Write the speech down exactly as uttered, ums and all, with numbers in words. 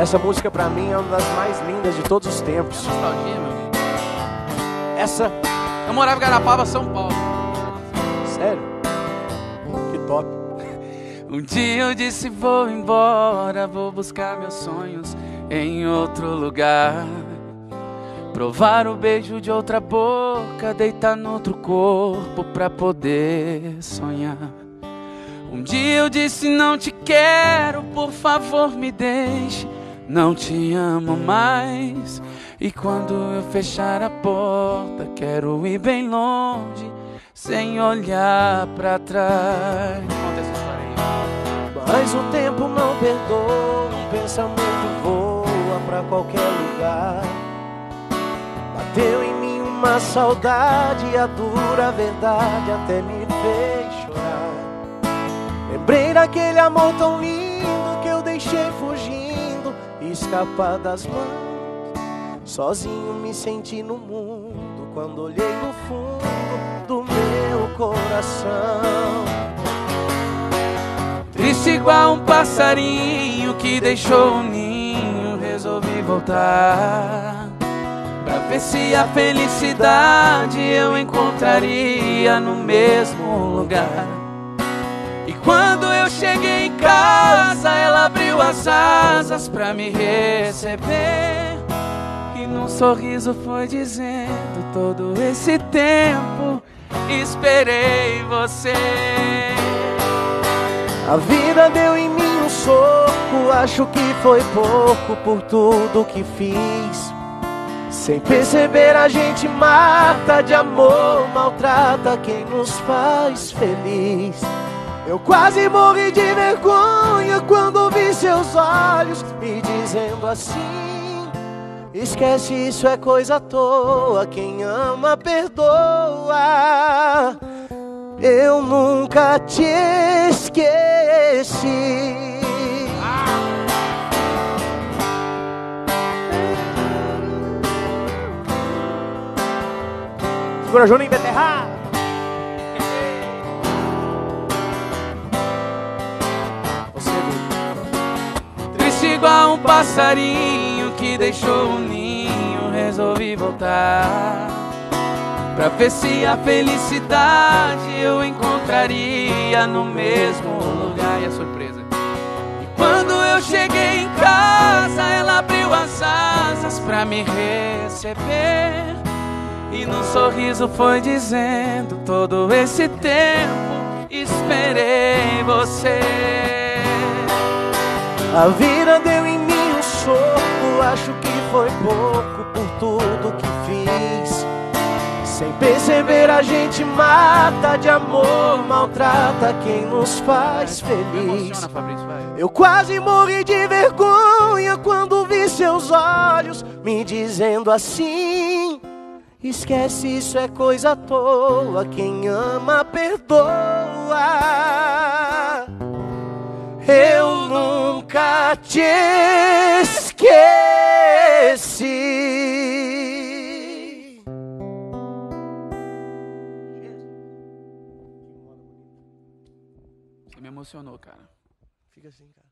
Essa música pra mim é uma das mais lindas de todos os tempos. É nostalgia, meu amigo. Essa... Eu morava em Garapava, São Paulo. Sério? Que top. Um dia eu disse vou embora, vou buscar meus sonhos em outro lugar. Provar o beijo de outra boca, deitar no outro corpo pra poder sonhar. Um dia eu disse não te quero, por favor me deixe, não te amo mais. E quando eu fechar a porta, quero ir bem longe, sem olhar pra trás. Conta essa história aí. Mas o tempo não perdoa, um pensamento voa pra qualquer lugar. Bateu em mim uma saudade, a dura verdade até me fez chorar. Lembrei daquele amor tão lindo que eu deixei fugindo e escapar das mãos. Sozinho me senti no mundo quando olhei no fundo do meu coração. Triste igual um passarinho que deixou o ninho, resolvi voltar pra ver se a felicidade eu encontraria no mesmo lugar. E quando eu cheguei em casa, ela abriu as asas pra me receber, e num sorriso foi dizendo: todo esse tempo esperei você. A vida deu em mim um soco, acho que foi pouco por tudo que fiz. Sem perceber a gente mata de amor, maltrata quem nos faz feliz. Eu quase morri de vergonha quando vi seus olhos me dizendo assim: esquece, isso é coisa à toa, quem ama perdoa. Eu nunca te esqueci. Segura Juninho Beterra. Triste igual um passarinho que deixou o ninho, resolvi voltar pra ver se a felicidade eu encontraria no mesmo lugar. E a surpresa: e quando eu cheguei em casa, ela abriu as asas pra me receber, e num sorriso foi dizendo: todo esse tempo esperei você. A vida deu em mim um soco, acho que foi pouco por tudo que fiz. Sem perceber a gente mata de amor, maltrata quem nos faz feliz. Eu quase morri de vergonha quando vi seus olhos me dizendo assim: esquece, isso é coisa à toa, quem ama perdoa. Eu nunca te esqueci. Você me emocionou, cara. Fica assim, cara.